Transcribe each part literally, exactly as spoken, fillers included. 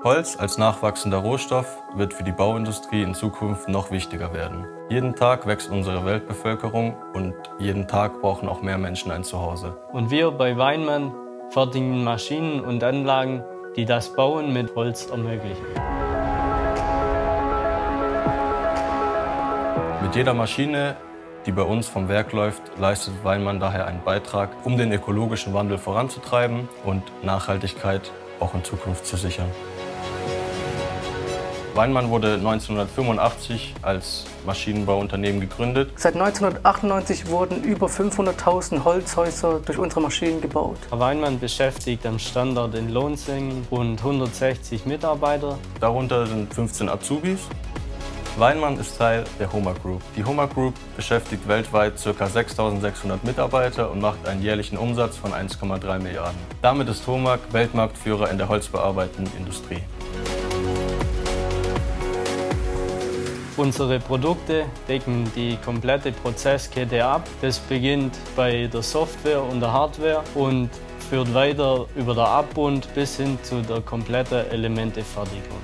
Holz als nachwachsender Rohstoff wird für die Bauindustrie in Zukunft noch wichtiger werden. Jeden Tag wächst unsere Weltbevölkerung und jeden Tag brauchen auch mehr Menschen ein Zuhause. Und wir bei Weinmann fertigen Maschinen und Anlagen, die das Bauen mit Holz ermöglichen. Mit jeder Maschine, die bei uns vom Werk läuft, leistet Weinmann daher einen Beitrag, um den ökologischen Wandel voranzutreiben und Nachhaltigkeit auch in Zukunft zu sichern. Weinmann wurde neunzehnhundertfünfundachtzig als Maschinenbauunternehmen gegründet. Seit neunzehnhundertachtundneunzig wurden über fünfhunderttausend Holzhäuser durch unsere Maschinen gebaut. Weinmann beschäftigt am Standort in Lohnsingen rund hundertsechzig Mitarbeiter. Darunter sind fünfzehn Azubis. Weinmann ist Teil der HOMAG Group. Die HOMAG Group beschäftigt weltweit ca. sechstausendsechshundert Mitarbeiter und macht einen jährlichen Umsatz von eins Komma drei Milliarden. Damit ist HOMAG Weltmarktführer in der holzbearbeitenden Industrie. Unsere Produkte decken die komplette Prozesskette ab. Das beginnt bei der Software und der Hardware und führt weiter über den Abbund bis hin zu der kompletten Elementefertigung.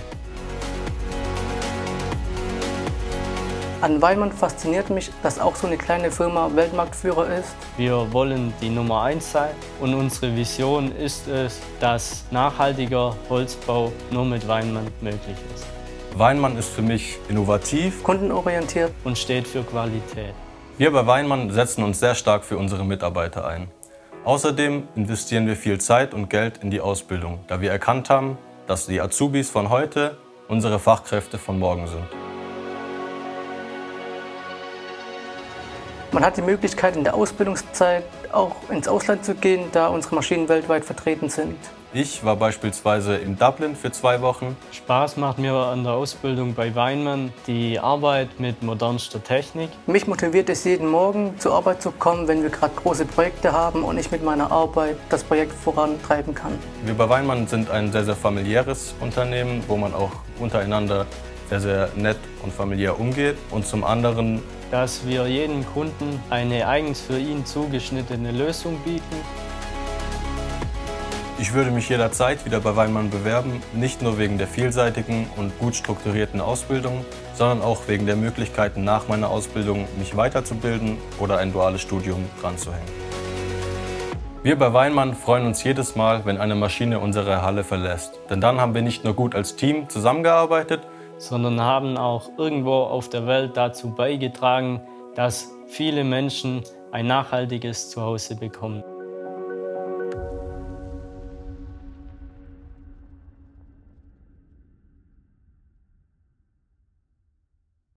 An Weinmann fasziniert mich, dass auch so eine kleine Firma Weltmarktführer ist. Wir wollen die Nummer eins sein und unsere Vision ist es, dass nachhaltiger Holzbau nur mit Weinmann möglich ist. Weinmann ist für mich innovativ, kundenorientiert und steht für Qualität. Wir bei Weinmann setzen uns sehr stark für unsere Mitarbeiter ein. Außerdem investieren wir viel Zeit und Geld in die Ausbildung, da wir erkannt haben, dass die Azubis von heute unsere Fachkräfte von morgen sind. Man hat die Möglichkeit, in der Ausbildungszeit auch ins Ausland zu gehen, da unsere Maschinen weltweit vertreten sind. Ich war beispielsweise in Dublin für zwei Wochen. Spaß macht mir an der Ausbildung bei Weinmann die Arbeit mit modernster Technik. Mich motiviert es jeden Morgen, zur Arbeit zu kommen, wenn wir gerade große Projekte haben und ich mit meiner Arbeit das Projekt vorantreiben kann. Wir bei Weinmann sind ein sehr, sehr familiäres Unternehmen, wo man auch untereinander sehr, sehr nett und familiär umgeht. Und zum anderen, dass wir jedem Kunden eine eigens für ihn zugeschnittene Lösung bieten. Ich würde mich jederzeit wieder bei Weinmann bewerben, nicht nur wegen der vielseitigen und gut strukturierten Ausbildung, sondern auch wegen der Möglichkeiten nach meiner Ausbildung, mich weiterzubilden oder ein duales Studium dranzuhängen. Wir bei Weinmann freuen uns jedes Mal, wenn eine Maschine unsere Halle verlässt. Denn dann haben wir nicht nur gut als Team zusammengearbeitet, sondern haben auch irgendwo auf der Welt dazu beigetragen, dass viele Menschen ein nachhaltiges Zuhause bekommen.